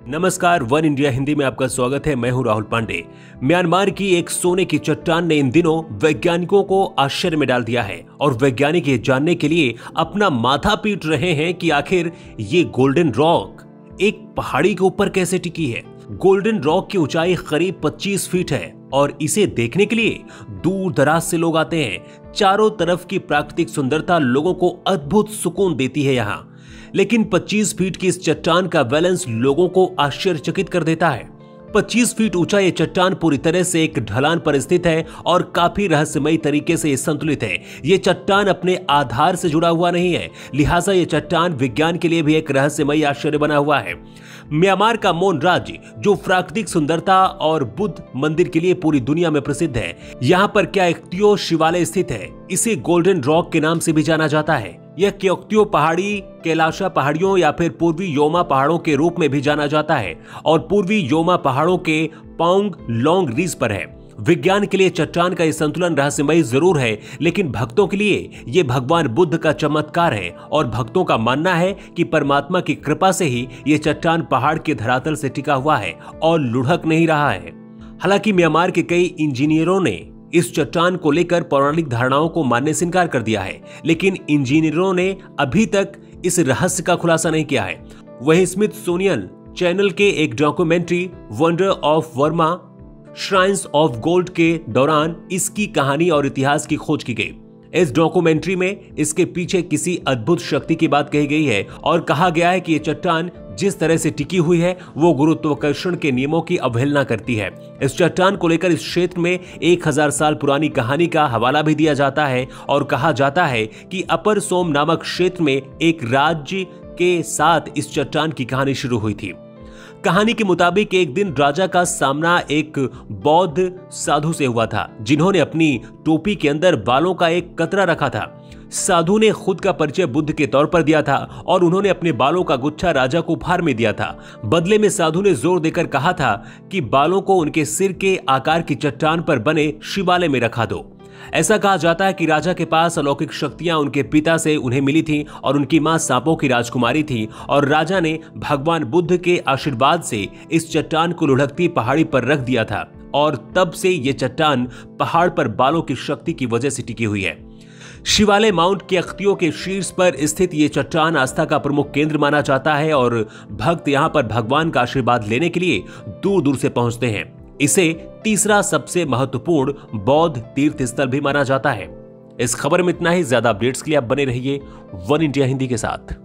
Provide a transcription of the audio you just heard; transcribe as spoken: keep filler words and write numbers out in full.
नमस्कार, one India Hindi में आपका स्वागत है। मैं हूं राहुल पांडे। म्यांमार की एक सोने की चट्टान ने इन दिनों वैज्ञानिकों को आश्चर्य में डाल दिया है और वैज्ञानिक ये जानने के लिए अपना माथा पीट रहे हैं कि आखिर ये गोल्डन रॉक एक पहाड़ी के ऊपर कैसे टिकी है। गोल्डन रॉक की ऊंचाई करीब पच्चीस फीट है और इसे देखने के लिए दूर दराज से लोग आते हैं। चारों तरफ की प्राकृतिक सुंदरता लोगों को अद्भुत सुकून देती है यहाँ, लेकिन पच्चीस फीट की इस चट्टान का बैलेंस लोगों को आश्चर्यचकित कर देता है। पच्चीस फीट ऊंचा ये चट्टान पूरी तरह से एक ढलान पर स्थित है और काफी रहस्यमयी तरीके से संतुलित है। ये चट्टान अपने आधार से जुड़ा हुआ नहीं है, लिहाजा ये चट्टान विज्ञान के लिए भी एक रहस्यमयी आश्चर्य बना हुआ है। म्यांमार का मोन राज्य, जो प्राकृतिक सुंदरता और बुद्ध मंदिर के लिए पूरी दुनिया में प्रसिद्ध है, यहाँ पर क्योक्तियो शिवालय स्थित है। इसे गोल्डन रॉक के नाम से भी जाना जाता है। यह क्योक्तियो पहाड़ी कैलाशा पहाड़ियों या फिर पूर्वी योमा पहाड़ों के रूप में भी जाना जाता है और पूर्वी योमा पहाड़ों के पाउंग लोंग रीज पर है। विज्ञान के लिए चट्टान का यह संतुलन रहस्यमयी जरूर है, लेकिन भक्तों के लिए यह भगवान बुद्ध का चमत्कार है और भक्तों का मानना है कि परमात्मा की कृपा से ही यह चट्टान पहाड़ के धरातल से टिका हुआ है और लुढ़क नहीं रहा है। हालांकि म्यांमार के कई इंजीनियरों ने इस चट्टान को लेकर पौराणिक धारणाओं को मानने से इनकार कर दिया है, लेकिन इंजीनियरों ने अभी तक इस रहस्य का खुलासा नहीं किया है। वहीं स्मिथसोनियन चैनल के एक documentary wonder of Burma shrines of gold के दौरान इसकी कहानी और इतिहास की खोज की गई। इस डॉक्यूमेंट्री में इसके पीछे किसी अद्भुत शक्ति की बात कही गई है और कहा गया है कि ये चट्टान जिस तरह से टिकी हुई है वो गुरुत्वाकर्षण के नियमों की अवहेलना करती है। इस चट्टान को लेकर इस क्षेत्र में एक हजार साल पुरानी कहानी का हवाला भी दिया जाता है और कहा जाता है कि अपर सोम नामक क्षेत्र में एक राज्य के साथ इस चट्टान की कहानी शुरू हुई थी। कहानी के मुताबिक एक दिन राजा का सामना एक बौद्ध साधु से हुआ था, जिन्होंने अपनी टोपी के अंदर बालों का एक कतरा रखा था। साधु ने खुद का परिचय बुद्ध के तौर पर दिया था और उन्होंने अपने बालों का गुच्छा राजा को उपहार में दिया था। बदले में साधु ने जोर देकर कहा था कि बालों को उनके सिर के आकार की चट्टान पर बने शिवालय में रखा दो। ऐसा कहा जाता है कि राजा के पास अलौकिक शक्तियां उनके पिता से उन्हें मिली थीं और उनकी मां सांपों की राजकुमारी थी और राजा ने भगवान बुद्ध के आशीर्वाद से इस चट्टान को लुढ़कती पहाड़ी पर रख दिया था और तब से ये चट्टान पहाड़ पर बालों की शक्ति की वजह से टिकी हुई है। शिवालय माउंट क्योक्तियो के शीर्ष पर स्थित ये चट्टान आस्था का प्रमुख केंद्र माना जाता है और भक्त यहाँ पर भगवान का आशीर्वाद लेने के लिए दूर दूर से पहुंचते हैं। इसे तीसरा सबसे महत्वपूर्ण बौद्ध तीर्थ स्थल भी माना जाता है। इस खबर में इतना ही। ज्यादा अपडेट्स के लिए आप बने रहिए वन इंडिया हिंदी के साथ।